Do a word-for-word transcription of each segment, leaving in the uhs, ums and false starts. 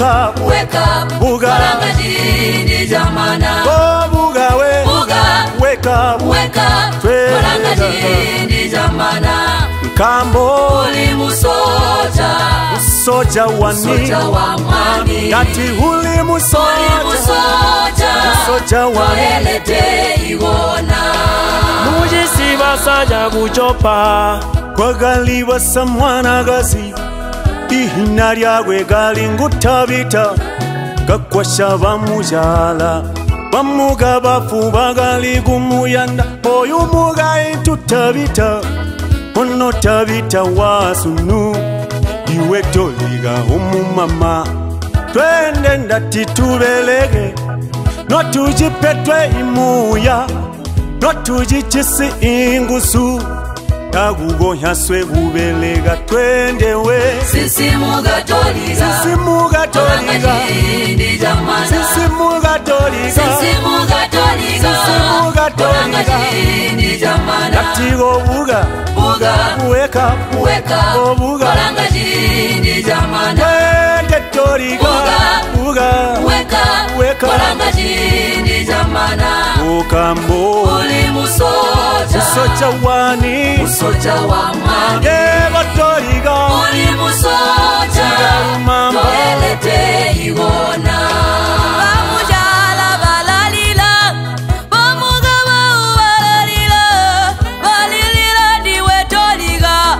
wake up, wake up, buga, Kolanga jindi jamana. oh buga we, Buga, wake up, wake up, Kolanga jindi jamana. Kambo, uli musoja, musoja wani, musoja wa mwami. Dati uli musoja, uli musoja, musoja wani, toelete iwona. Mujisi basaja kuchopa, kwa gali basa mwana gazi, ihina lyagwe gali ngutabita, gakwasha bamujala, bamuga bafu bagali gumuyanda, oyu muga intutabita, ono tabita wasunu, iwe toliga umumama, twende ndati tubelege, no tujipetwe imuya, no tujichisi ingusu, Tagugo yaswe ubelega twende we. Sisi muga toliga, Sisi muga toliga, Kolanga jindi jamana. Sisi muga toliga, Sisi muga toliga, Sisi muga Kolanga toliga, jindi jamana. Natigo buga, Buga, wake up, wake oh up, buga, Kolanga jindi jamana. twende toliga, Buga, buga, wake up, wake up, Kolanga jindi jamana. Ukambo, uli musoja, musoja wani, musoja wa mwami. Yeba toliga, uli musoja, Tigarumamba, toelete iwona. Bamujala balalila, bamuga balalila, balilila diwe toliga,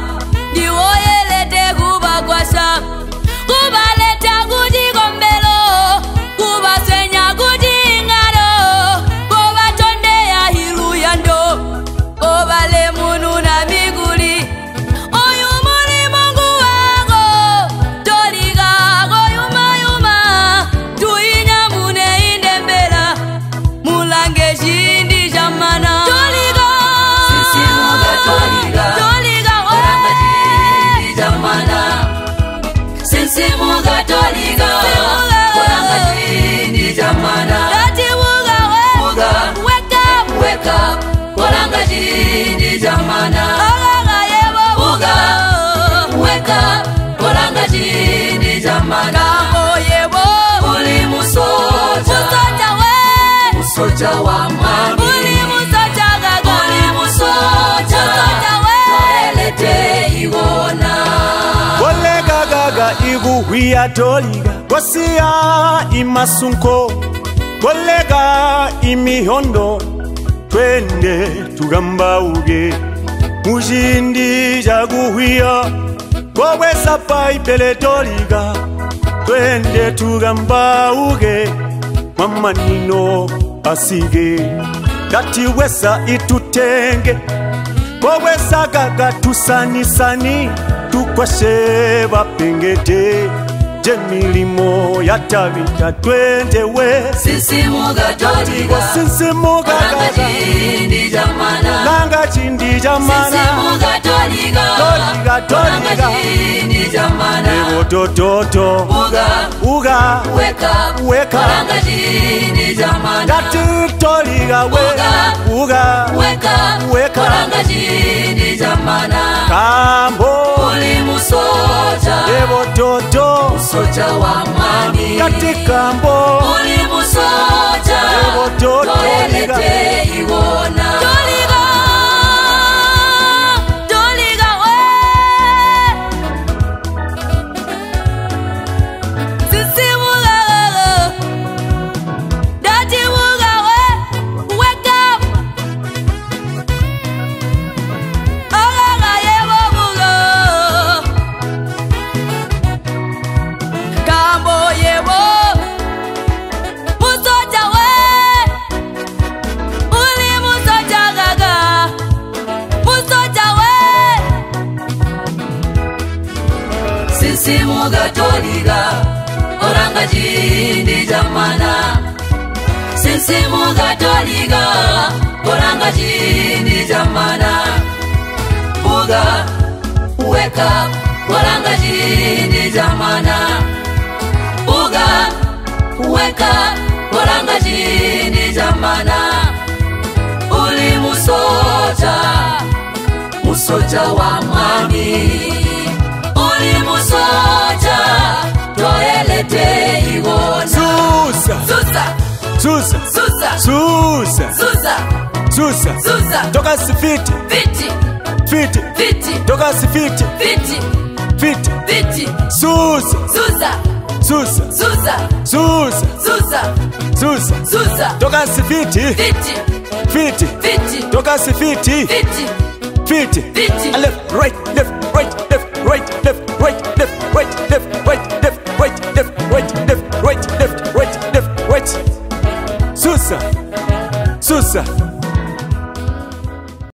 diwoyelete kubakwasha, kubaleta kujigombelo, kubasenya kujingalo, kubatonde ya hilu yando, kubale munu na miguli, oyu muri mungu wango, toliga goyuma yuma, tuinya mune indembela, mulange jindi jamana. Toliga, Sisi muga toliga, toliga, Kolanga jindi jamana. Sisi muga toliga, Kolanga jindi jamana. dati wuga we, Buga, wake up, wake up, Kolanga jindi jamana. agaga yebo Buga, wuga, wake up, Kolanga jindi jamana. kambo yebo, uli musoja, musoja we, musoja wa mwami. uli musoja gaga, uli musoja, musoja we, toelete iwona. Olega gaga igu huya toliga, Kosia imasunko, Kolega imihondo, twende tugamba uge, Mujindi jaguhuya, Kowe sapa ipele toliga, twende tugamba uge, Mama nino asige, Dati wesa itutenge, Kowe sagaga tusani sani, tukwashe bapengete, Jemilimo yatabita twende we. Sisi muga toliga, Sisi muga Kolanga gaga, jindi jamana. Nanga chindi Sisi jamana, muga toliga, Toliga, toliga. Kolanga jindi jamana. Evo tototo, Buga, uga, wake up, wake up, Kolanga jindi jamana. Dati toliga we, uga, Wake up, wake up, Kolanga jindi jamana. Kambo, uli musoja, Evo toto, musoja wa mwami. Dati kambo, uli musoja, Evo toto, toelete iwona. toliga, toliga we, sisi wuga gaga, dati wuga we, wake up, agaga yebo wuga, kambo yebo, musoja we, uli musoja gaga, musoja we, Sisi muga toliga, Kolanga jindi jamana. Sisi muga toliga, Kolanga jindi jamana. Buga, wake up, Kolanga jindi jamana. Buga, wake up, Kolanga jindi jamana. uli musoja, musoja wa mwami. uli musoja, toelete Susa, Susa, Susa, Susa, Susa, Susa, toka sifiti, Fiti, fiti, Fiti, toka sifiti, Fiti, fiti, Fiti, Susa, Susa, Susa, Susa, Susa, Susa, Susa, Susa, toka sifiti, Fiti, fiti, Fiti, toka sifiti, Fiti, fiti, Fiti. left, right, left, right, left, right, left.